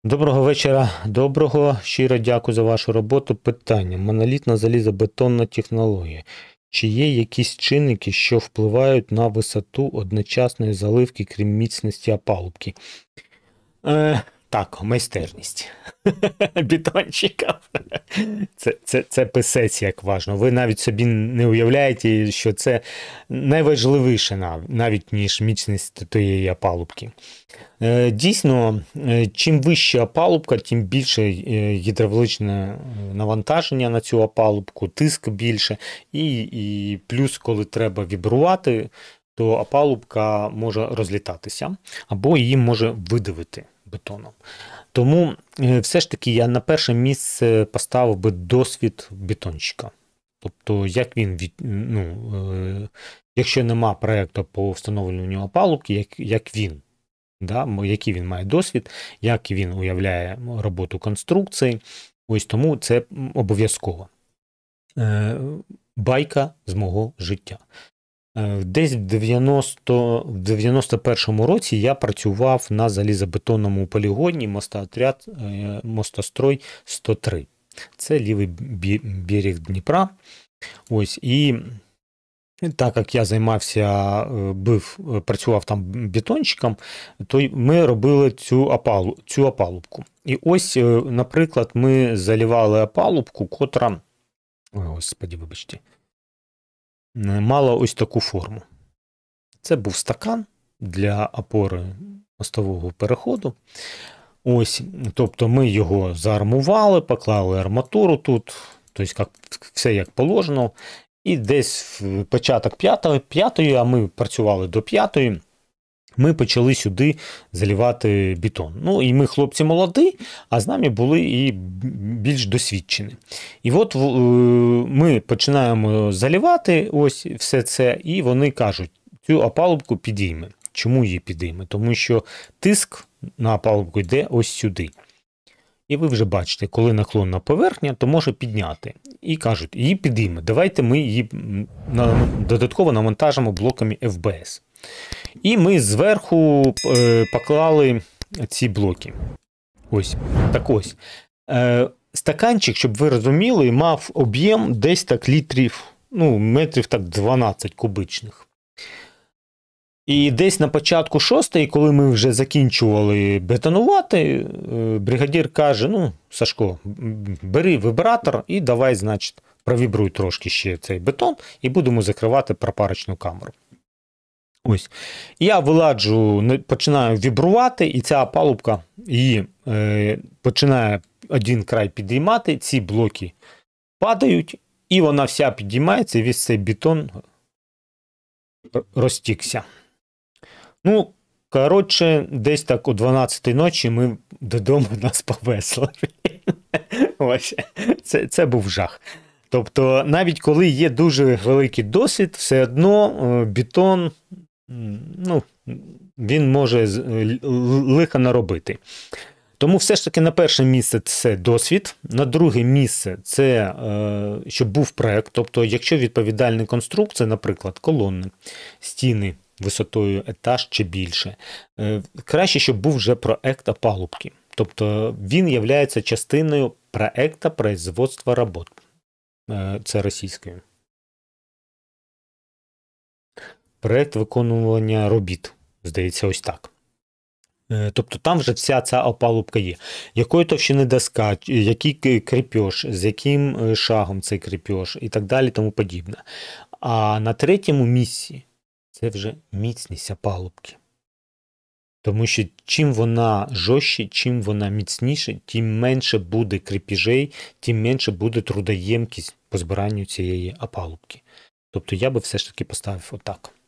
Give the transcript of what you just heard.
Доброго вечора. Доброго. Щиро дякую за вашу роботу. Питання. Монолітна залізобетонна технологія. Чи є якісь чинники, що впливають на висоту одночасної заливки, крім міцності опалубки? Так, майстерність бетонщиків. Це писець, як важно. Ви навіть собі не уявляєте, що це найважливіше навіть, ніж міцність тієї опалубки. Дійсно, чим вища опалубка, тим більше гідравлічне навантаження на цю опалубку, тиск більше, і плюс, коли треба вібрувати, то опалубка може розлітатися, або її може видавити бетоном. Тому все ж таки я на перше місце поставив би досвід бетонщика. Тобто, як він, якщо нема проєкту по встановленню опалубки, як він, який він має досвід, як він уявляє роботу конструкції, ось тому це обов'язково. Байка з мого життя. Десь в 91-му році я працював на залізобетонному полігоні мостострой 103. Це лівий берег Дніпра. Ось, і так як я працював там бетонщиком, то ми робили цю опалубку. І ось, наприклад, ми заливали опалубку, котра, господи, вибачте, мала ось таку форму. Це був стакан для опори мостового переходу. Ось, тобто ми його заармували, поклали арматуру тут, тобто все як положено. І десь в початок п'ятої, а ми працювали до п'ятої, ми почали сюди заливати бетон. Ну, і ми хлопці молоді, а з нами були і більш досвідчені. І от ми починаємо заливати ось все це, і вони кажуть, цю опалубку підійме. Чому її підійме? Тому що тиск на опалубку йде ось сюди. І ви вже бачите, коли наклонна поверхня, то може підняти. І кажуть, її підійме, давайте ми її додатково навантажимо блоками ФБС. І ми зверху поклали ці блоки. Ось, так ось. Стаканчик, щоб ви розуміли, мав об'єм десь так метрів так 12 кубичних. І десь на початку шостої, коли ми вже закінчували бетонувати, бригадір каже, Сашко, бери вібратор і давай, значить, провібруй трошки ще цей бетон і будемо закривати пропарочну камеру. Ось. Я виладжу, починаю вібрувати, і ця опалубка її починає один край підіймати, ці блоки падають, і вона вся підіймається, і весь цей бетон розтікся. Десь так о 12-й ночі ми додому нас повезли. Ось, це був жах. Тобто, навіть коли є дуже великий досвід, все одно бетон, він може лиха наробити. Тому все ж таки на перше місце це досвід, на друге місце це, щоб був проєкт, тобто якщо відповідальна конструкція, наприклад, колони, стіни висотою етаж чи більше, краще, щоб був вже проєкт опалубки. Тобто він є частиною проєкту производства робот. Це російською. Проєкт виконування робіт, здається, ось так. Тобто там вже вся ця опалубка є. Якої товщини доска, який кріпеж, з яким шагом цей кріпеж і так далі, тому подібне. А на третьому місці це вже міцність опалубки. Тому що чим вона жорстче, чим вона міцніше, тим менше буде кріпежей, тим менше буде трудоємкість по збиранню цієї опалубки. Тобто я би все ж таки поставив отак.